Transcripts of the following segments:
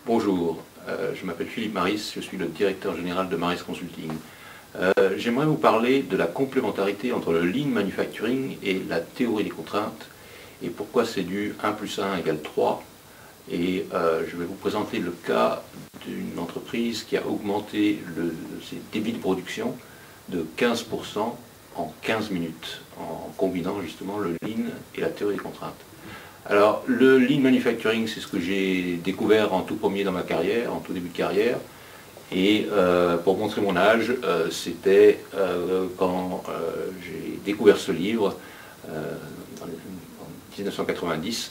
Bonjour, je m'appelle Philippe Maris, je suis le directeur général de Maris Consulting. J'aimerais vous parler de la complémentarité entre le Lean Manufacturing et la théorie des contraintes et pourquoi c'est du 1 plus 1 égale 3. Et je vais vous présenter le cas d'une entreprise qui a augmenté ses débits de production de 15% en 15 minutes, en combinant justement le Lean et la théorie des contraintes. Alors, le Lean Manufacturing, c'est ce que j'ai découvert en tout premier dans ma carrière, en tout début de carrière. Et pour montrer mon âge, c'était quand j'ai découvert ce livre, en 1990,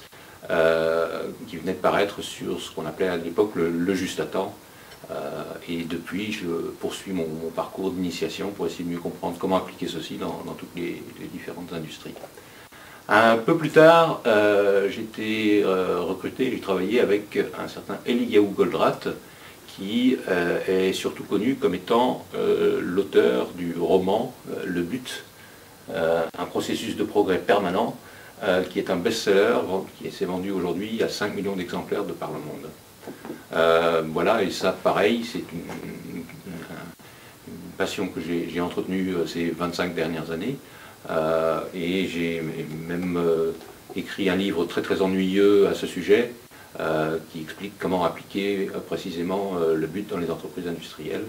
qui venait de paraître sur ce qu'on appelait à l'époque le juste à temps. Et depuis, je poursuis mon parcours d'initiation pour essayer de mieux comprendre comment appliquer ceci dans toutes les différentes industries. Un peu plus tard, j'ai été recruté, j'ai travaillé avec un certain Eliyahu Goldratt, qui est surtout connu comme étant l'auteur du roman Le But, un processus de progrès permanent, qui est un best-seller, qui s'est vendu aujourd'hui à 5 millions d'exemplaires de par le monde. Voilà, et ça, pareil, c'est une passion que j'ai entretenue ces 25 dernières années. Et j'ai même écrit un livre très ennuyeux à ce sujet qui explique comment appliquer précisément le but dans les entreprises industrielles.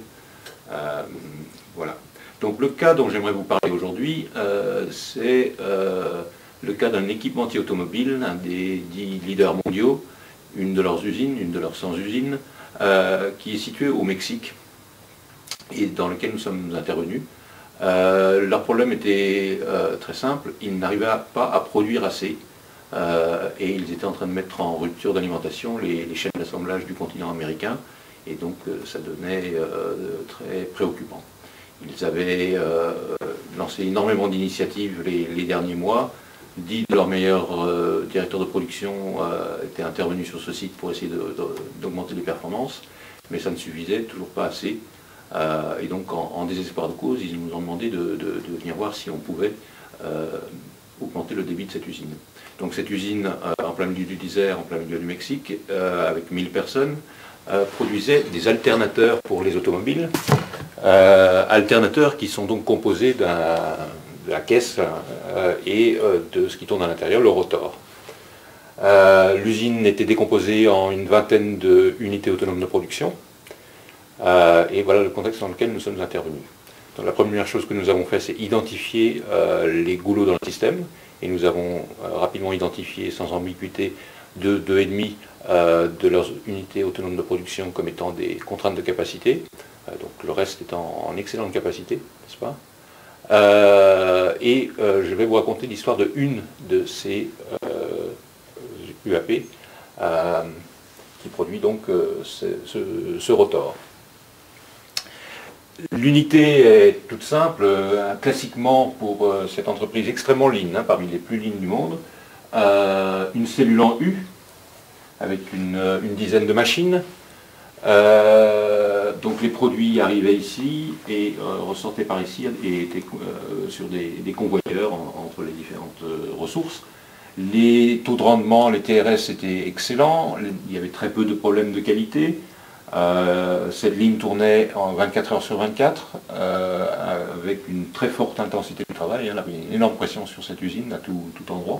Voilà. Donc le cas dont j'aimerais vous parler aujourd'hui, c'est le cas d'un équipementier automobile, un des 10 leaders mondiaux, une de leurs usines, une de leurs 100 usines, qui est située au Mexique et dans lequel nous sommes intervenus. Leur problème était très simple, ils n'arrivaient pas à produire assez et ils étaient en train de mettre en rupture d'alimentation les chaînes d'assemblage du continent américain et donc ça devenait très préoccupant. Ils avaient lancé énormément d'initiatives les derniers mois, 10 de leurs meilleurs directeurs de production étaient intervenus sur ce site pour essayer d'augmenter les performances, mais ça ne suffisait toujours pas assez. Et donc en désespoir de cause, ils nous ont demandé de venir voir si on pouvait augmenter le débit de cette usine. Donc cette usine, en plein milieu du désert, en plein milieu du Mexique, avec 1000 personnes, produisait des alternateurs pour les automobiles, alternateurs qui sont donc composés de la caisse et de ce qui tourne à l'intérieur, le rotor. L'usine était décomposée en une vingtaine d'unités autonomes de production. Et voilà le contexte dans lequel nous sommes intervenus. Donc, la première chose que nous avons fait, c'est identifier les goulots dans le système. Et nous avons rapidement identifié, sans ambiguïté, 2,5 de leurs unités autonomes de production comme étant des contraintes de capacité. Donc le reste étant en excellente capacité, n'est-ce pas? Je vais vous raconter l'histoire de une de ces UAP qui produit donc ce rotor. L'unité est toute simple, classiquement pour cette entreprise extrêmement lean, parmi les plus lean du monde, une cellule en U avec une dizaine de machines. Donc les produits arrivaient ici et ressortaient par ici et étaient sur des convoyeurs entre les différentes ressources. Les taux de rendement, les TRS étaient excellents, il y avait très peu de problèmes de qualité. Cette ligne tournait en 24 heures sur 24 avec une très forte intensité de travail. Il y avait une énorme pression sur cette usine à tout endroit.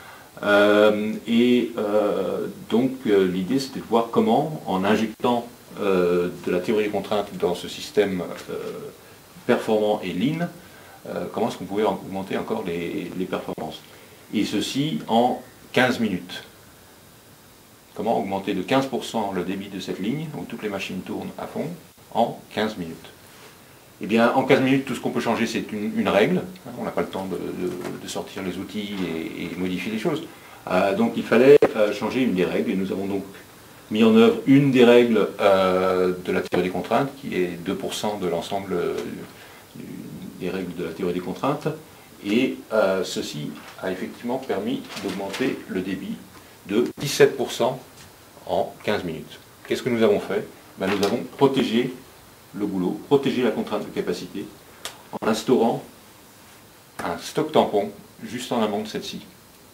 Donc l'idée c'était de voir comment, en injectant de la théorie des contraintes dans ce système performant et lean, comment est-ce qu'on pouvait augmenter encore les performances. Et ceci en 15 minutes. Comment augmenter de 15% le débit de cette ligne, où toutes les machines tournent à fond, en 15 minutes. Eh bien, en 15 minutes, tout ce qu'on peut changer, c'est une règle. On n'a pas le temps de sortir les outils et modifier les choses. Donc, il fallait changer une des règles, et nous avons donc mis en œuvre une des règles de la théorie des contraintes, qui est 2% de l'ensemble des règles de la théorie des contraintes. Et ceci a effectivement permis d'augmenter le débit de 17% en 15 minutes. Qu'est-ce que nous avons fait? Nous avons protégé le goulot, protégé la contrainte de capacité, en instaurant un stock tampon juste en amont de cette scie.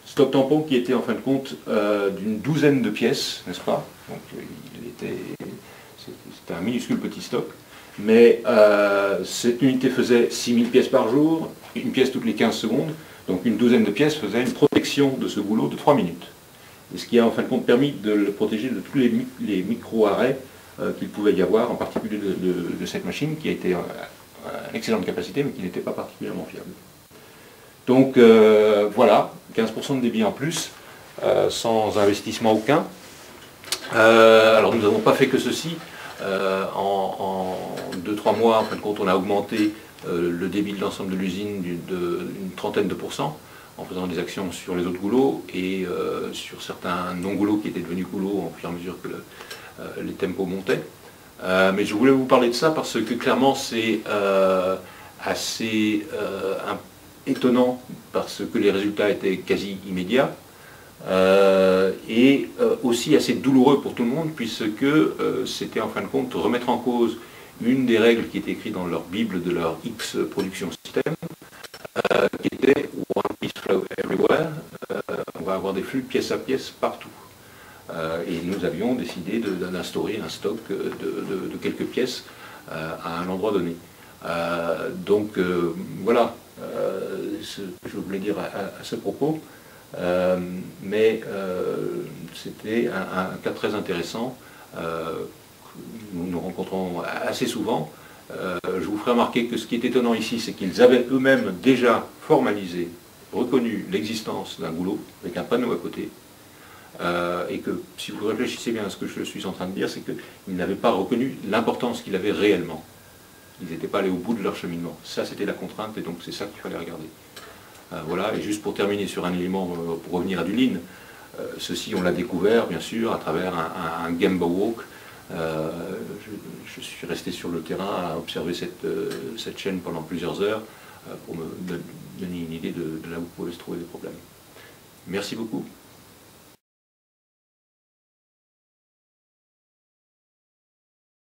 Stock tampon qui était en fin de compte d'une douzaine de pièces, n'est-ce pas? Donc c'était un minuscule petit stock. Mais cette unité faisait 6000 pièces par jour, une pièce toutes les 15 secondes. Donc une douzaine de pièces faisait une protection de ce goulot de 3 minutes. Et ce qui a en fin de compte permis de le protéger de tous les micro-arrêts qu'il pouvait y avoir, en particulier de cette machine qui a été une excellente capacité mais qui n'était pas particulièrement fiable. Donc voilà, 15% de débit en plus, sans investissement aucun. Alors nous n'avons pas fait que ceci. En 2-3 mois, en fin de compte, on a augmenté le débit de l'ensemble de l'usine d'une trentaine de pourcents, en faisant des actions sur les autres goulots et sur certains non-goulots qui étaient devenus goulots au fur et à mesure que les tempos montaient. Mais je voulais vous parler de ça parce que clairement c'est assez étonnant parce que les résultats étaient quasi immédiats. Et aussi assez douloureux pour tout le monde puisque c'était en fin de compte remettre en cause une des règles qui était écrite dans leur Bible de leur X Production System, qui était One Piece Flow Everywhere, on va avoir des flux pièce à pièce partout. Et nous avions décidé d'instaurer un stock de quelques pièces à un endroit donné. Donc voilà ce que je voulais dire à ce propos. Mais c'était un cas très intéressant. Nous nous rencontrons assez souvent. Je vous ferai remarquer que ce qui est étonnant ici, c'est qu'ils avaient eux-mêmes déjà formalisé, reconnu l'existence d'un goulot avec un panneau à côté. Et que si vous réfléchissez bien à ce que je suis en train de dire, c'est qu'ils n'avaient pas reconnu l'importance qu'il avait réellement. Ils n'étaient pas allés au bout de leur cheminement. Ça, c'était la contrainte, et donc c'est ça qu'il fallait regarder. Voilà, et juste pour terminer sur un élément, pour revenir à du lean, ceci on l'a découvert bien sûr à travers un Gemba Walk. Je suis resté sur le terrain à observer cette chaîne pendant plusieurs heures pour me donner une idée de là où pouvaient se trouver les problèmes. Merci beaucoup.